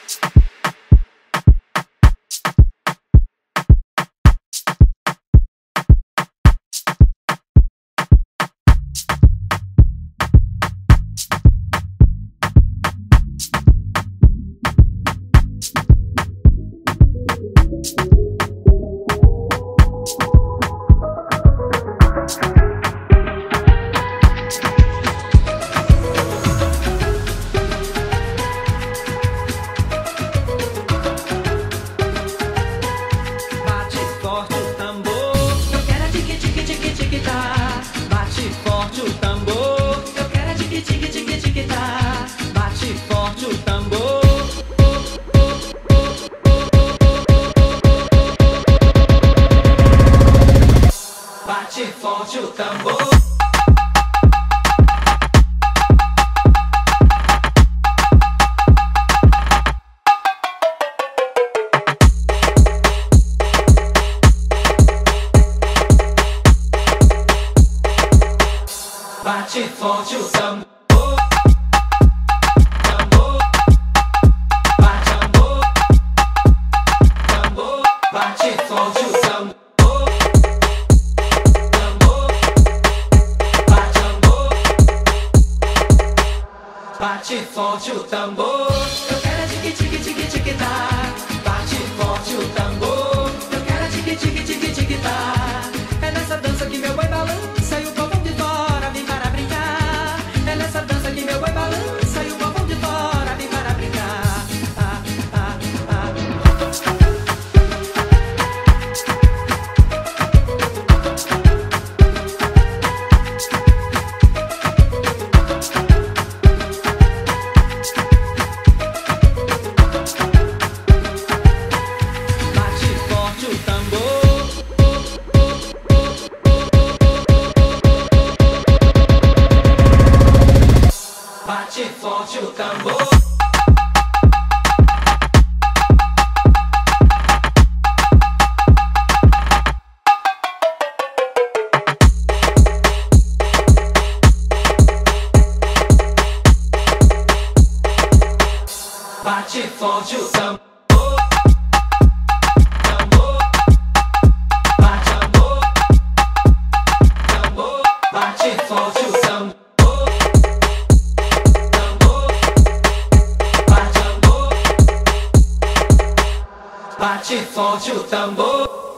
Bate forte o tambor. Bate forte o tambor. Tambor. Bate tambor. Tambor. Bate forte o tambor. Bate forte o tambor. Eu quero tique tique tique tique tá. Bate forte o tambor. Eu quero tique tique tique tique tá. É nessa dança que meu boi balança e o povão de fora vem para brincar. É nessa dança que meu boi balança e o povão de fora vem para brincar. Ah, ah, ah. Bate forte o tambor. Bate forte o tambor. Tambor. Bate tambor. Tambor. Bate forte o tambor. Bate forte o tambor.